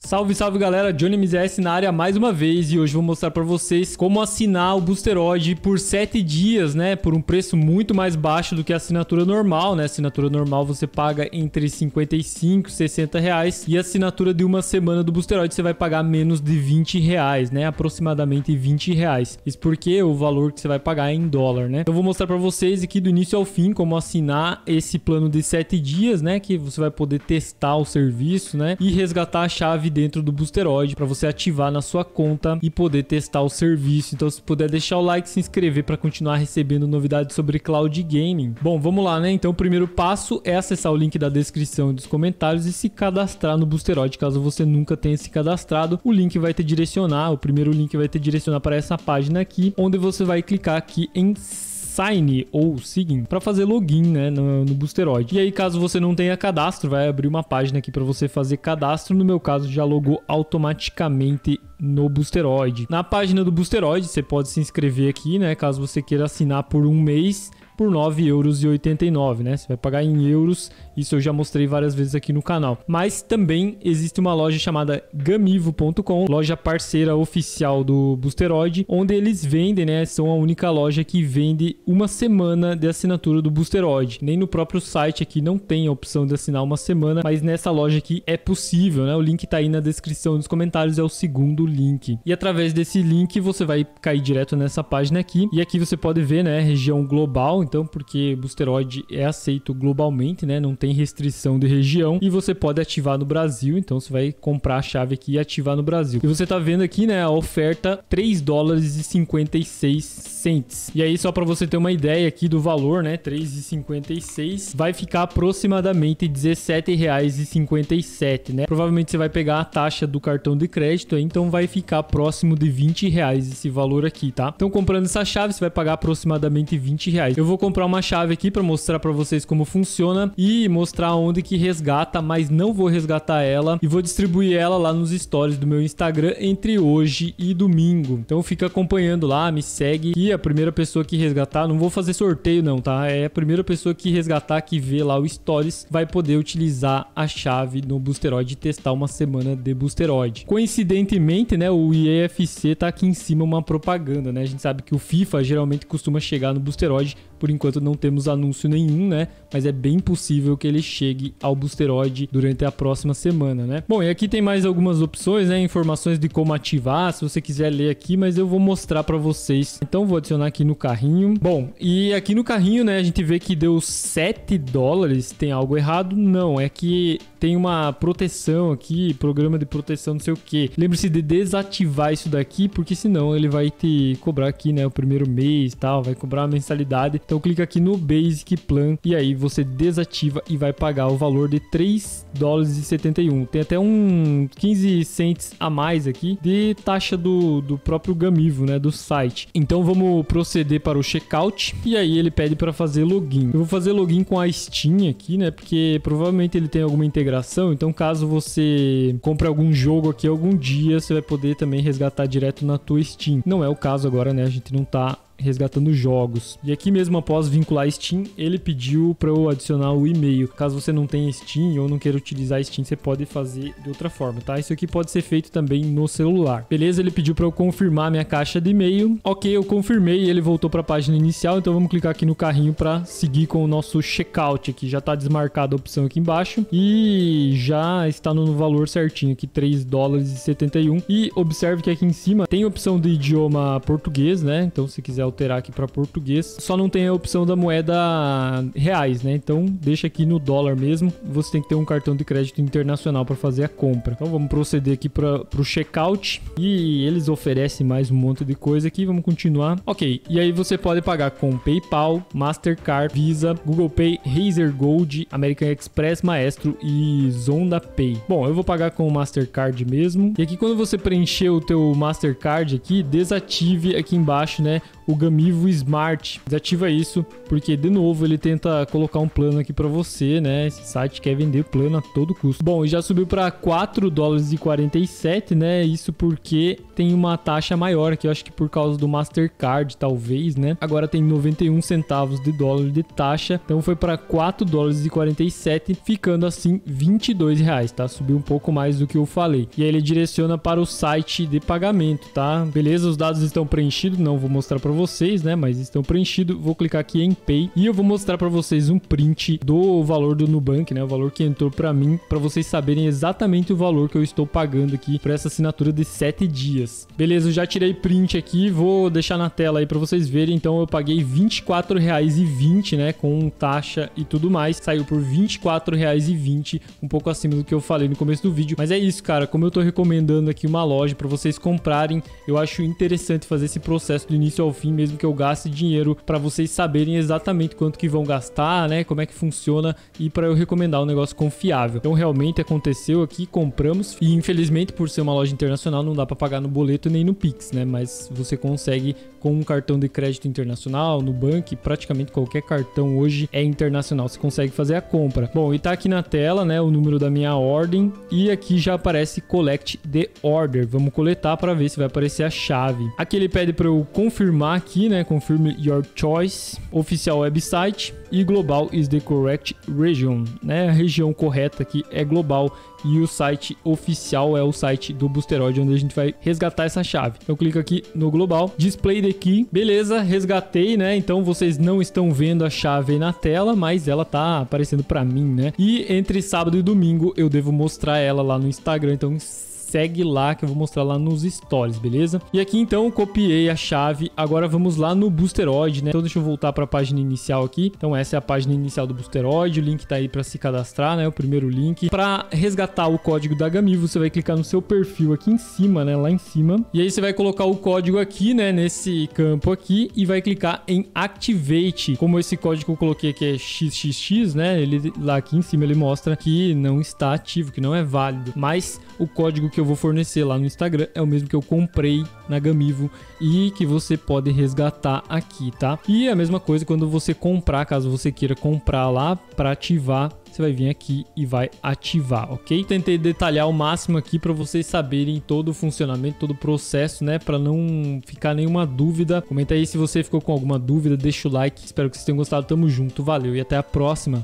Salve, salve galera, Johnny MZS na área mais uma vez e hoje vou mostrar para vocês como assinar o Boosteroid por 7 dias, né, por um preço muito mais baixo do que a assinatura normal, né, assinatura normal você paga entre 55 e 60 reais e a assinatura de uma semana do Boosteroid você vai pagar menos de 20 reais, né, aproximadamente 20 reais, isso porque o valor que você vai pagar é em dólar, né. Eu vou mostrar para vocês aqui do início ao fim como assinar esse plano de 7 dias, né, que você vai poder testar o serviço, né, e resgatar a chave dentro do Boosteroid para você ativar na sua conta e poder testar o serviço. Então, se puder deixar o like, se inscrever para continuar recebendo novidades sobre cloud gaming. Bom, vamos lá, né? Então, o primeiro passo é acessar o link da descrição e dos comentários e se cadastrar no Boosteroid. Caso você nunca tenha se cadastrado, o link vai te direcionar, o primeiro link vai te direcionar para essa página aqui, onde você vai clicar aqui em Sign ou Sign para fazer login, né, no Boosteroid. E aí, caso você não tenha cadastro, vai abrir uma página aqui para você fazer cadastro. No meu caso, já logou automaticamente no Boosteroid. Na página do Boosteroid, você pode se inscrever aqui, né, caso você queira assinar por um mês por 9,89 €, né? Você vai pagar em euros, isso eu já mostrei várias vezes aqui no canal. Mas também existe uma loja chamada Gamivo.com, loja parceira oficial do Boosteroid, onde eles vendem, né? São a única loja que vende uma semana de assinatura do Boosteroid. Nem no próprio site aqui não tem a opção de assinar uma semana, mas nessa loja aqui é possível, né? O link tá aí na descrição dos comentários, é o segundo link. E através desse link você vai cair direto nessa página aqui. E aqui você pode ver, né? Região global. Então, porque Boosteroid é aceito globalmente, né? Não tem restrição de região e você pode ativar no Brasil. Então, você vai comprar a chave aqui e ativar no Brasil. E você tá vendo aqui, né? A oferta $3,56. E aí, só para você ter uma ideia aqui do valor, né? 3,56 vai ficar aproximadamente R$17,57, né? Provavelmente você vai pegar a taxa do cartão de crédito, então vai ficar próximo de R$20 esse valor aqui, tá? Então, comprando essa chave, você vai pagar aproximadamente R$20. Eu vou comprar uma chave aqui para mostrar para vocês como funciona e mostrar onde que resgata, mas não vou resgatar ela e vou distribuir ela lá nos stories do meu Instagram entre hoje e domingo. Então fica acompanhando lá, me segue e a primeira pessoa que resgatar, não vou fazer sorteio não, tá? É a primeira pessoa que resgatar, que vê lá o stories, vai poder utilizar a chave no Boosteroid e testar uma semana de Boosteroid. Coincidentemente, né, o EAFC tá aqui em cima uma propaganda, né? A gente sabe que o FIFA geralmente costuma chegar no Boosteroid. Por enquanto não temos anúncio nenhum, né? Mas é bem possível que ele chegue ao Boosteroid durante a próxima semana, né? Bom, e aqui tem mais algumas opções, né? Informações de como ativar, se você quiser ler aqui, mas eu vou mostrar para vocês. Então vou adicionar aqui no carrinho. Bom, e aqui no carrinho, né? A gente vê que deu $7. Tem algo errado? Não, é que tem uma proteção aqui, programa de proteção, não sei o que. Lembre-se de desativar isso daqui, porque senão ele vai te cobrar aqui, né? O primeiro mês e tal, vai cobrar a mensalidade. Então clica aqui no Basic Plan e aí você desativa e vai pagar o valor de $3,71. Tem até um 15 cents a mais aqui de taxa do próprio Gamivo, né, do site. Então vamos proceder para o checkout e aí ele pede para fazer login. Eu vou fazer login com a Steam aqui, né, porque provavelmente ele tem alguma integração, então caso você compre algum jogo aqui algum dia, você vai poder também resgatar direto na tua Steam. Não é o caso agora, né, a gente não tá resgatando jogos. E aqui mesmo após vincular Steam, ele pediu para eu adicionar o e-mail. Caso você não tenha Steam ou não queira utilizar Steam, você pode fazer de outra forma, tá? Isso aqui pode ser feito também no celular. Beleza? Ele pediu para eu confirmar minha caixa de e-mail. Ok, eu confirmei e ele voltou para a página inicial, então vamos clicar aqui no carrinho para seguir com o nosso checkout aqui. Já tá desmarcada a opção aqui embaixo e já está no valor certinho aqui, $3,71. E observe que aqui em cima tem a opção de idioma português, né? Então se quiser alterar aqui para português, só não tem a opção da moeda reais, né? Então deixa aqui no dólar mesmo. Você tem que ter um cartão de crédito internacional para fazer a compra. Então vamos proceder aqui para o checkout e eles oferecem mais um monte de coisa aqui. Vamos continuar. Ok, e aí você pode pagar com PayPal, Mastercard, Visa, Google Pay, Razer Gold, American Express, Maestro e Zonda Pay. Bom, eu vou pagar com o Mastercard mesmo. E aqui quando você preencher o teu Mastercard aqui, desative aqui embaixo, né, o o Gamivo Smart. Desativa isso, porque de novo ele tenta colocar um plano aqui para você, né? Esse site quer vender plano a todo custo. Bom, e já subiu para 4 dólares e 47, né? Isso porque tem uma taxa maior aqui, eu acho que por causa do Mastercard, talvez, né? Agora tem 91 centavos de dólar de taxa, então foi para 4 dólares e 47, ficando assim 22 reais, tá? Subiu um pouco mais do que eu falei. E aí ele direciona para o site de pagamento, tá? Beleza, os dados estão preenchidos, não vou mostrar para vocês, né? Mas estão preenchidos. Vou clicar aqui em Pay e eu vou mostrar para vocês um print do valor do Nubank, né? O valor que entrou para mim, para vocês saberem exatamente o valor que eu estou pagando aqui por essa assinatura de 7 dias. Beleza, eu já tirei print aqui, vou deixar na tela aí para vocês verem. Então eu paguei R$24,20, né? Com taxa e tudo mais. Saiu por R$24,20, um pouco acima do que eu falei no começo do vídeo. Mas é isso, cara. Como eu tô recomendando aqui uma loja para vocês comprarem, eu acho interessante fazer esse processo do início ao fim, mesmo que eu gaste dinheiro, para vocês saberem exatamente quanto que vão gastar, né? Como é que funciona e para eu recomendar um negócio confiável. Então realmente aconteceu aqui, compramos e infelizmente por ser uma loja internacional não dá para pagar no boleto nem no Pix, né? Mas você consegue com um cartão de crédito internacional, Nubank, praticamente qualquer cartão hoje é internacional, você consegue fazer a compra. Bom, e tá aqui na tela, né, o número da minha ordem e aqui já aparece Collect the Order. Vamos coletar para ver se vai aparecer a chave. Aqui ele pede para eu confirmar aqui, né, confirm your choice, oficial website e global is the correct region, né, a região correta aqui é global. E o site oficial é o site do Boosteroid, onde a gente vai resgatar essa chave. Eu clico aqui no global, display the key, beleza, resgatei, né? Então vocês não estão vendo a chave aí na tela, mas ela tá aparecendo para mim, né? E entre sábado e domingo eu devo mostrar ela lá no Instagram, então segue lá que eu vou mostrar lá nos stories, beleza? E aqui então copiei a chave, agora vamos lá no Boosteroid, né? Então deixa eu voltar para a página inicial aqui. Então essa é a página inicial do Boosteroid, o link tá aí para se cadastrar, né? O primeiro link. Para resgatar o código da Gamivo, você vai clicar no seu perfil aqui em cima, né? Lá em cima. E aí você vai colocar o código aqui, né? Nesse campo aqui e vai clicar em Activate. Como esse código que eu coloquei aqui é XXX, né? Ele lá aqui em cima ele mostra que não está ativo, que não é válido. Mas o código que eu vou fornecer lá no Instagram é o mesmo que eu comprei na Gamivo e que você pode resgatar aqui, tá? E a mesma coisa quando você comprar, caso você queira comprar lá para ativar, você vai vir aqui e vai ativar, ok? Tentei detalhar ao máximo aqui para vocês saberem todo o funcionamento, todo o processo, né? Para não ficar nenhuma dúvida. Comenta aí se você ficou com alguma dúvida, deixa o like. Espero que vocês tenham gostado. Tamo junto, valeu e até a próxima.